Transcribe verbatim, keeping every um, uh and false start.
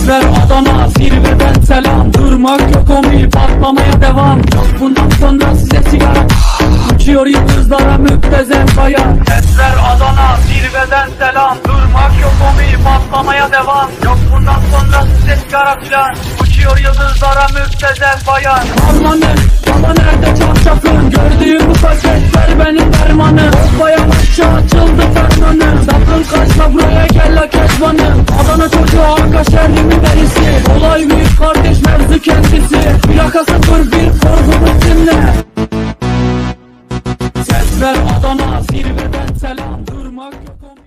Sesler Adana, zirveden selam. Durmak yok omi, patlamaya devam. Yok bundan sonra size sigara. Uçuyor yıldızlara müptezel kaya. Sesler Adana, zirveden selam. Durmak yok omi, patlamaya devam. Yok bundan sonra size sigara filan. Uçuyor yıldızlara müptezel bayan. Harmanım, baba nerede çarşafın? Gördüğüm bu paketler benim dermanım. Bayan aşağı açıldı fermanım. Sakın kaçma buraya gel la kezbanım. Adana çocuğu arka şehrimin derisi. Olay büyük kardeş mevzu kendisi. Plaka sıfır bir korkumuz dinle. Sesler Adana, zirveden selam. Durmak yok.